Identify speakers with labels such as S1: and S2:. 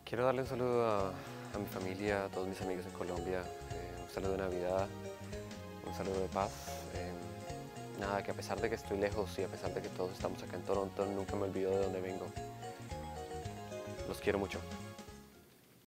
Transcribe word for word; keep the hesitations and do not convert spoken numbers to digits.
S1: Quiero darle un saludo a, a mi familia, a todos mis amigos en Colombia, eh, un saludo de Navidad, un saludo de paz. eh, nada, que a pesar de que estoy lejos y a pesar de que todos estamos acá en Toronto, nunca me olvido de dónde vengo. Los quiero mucho.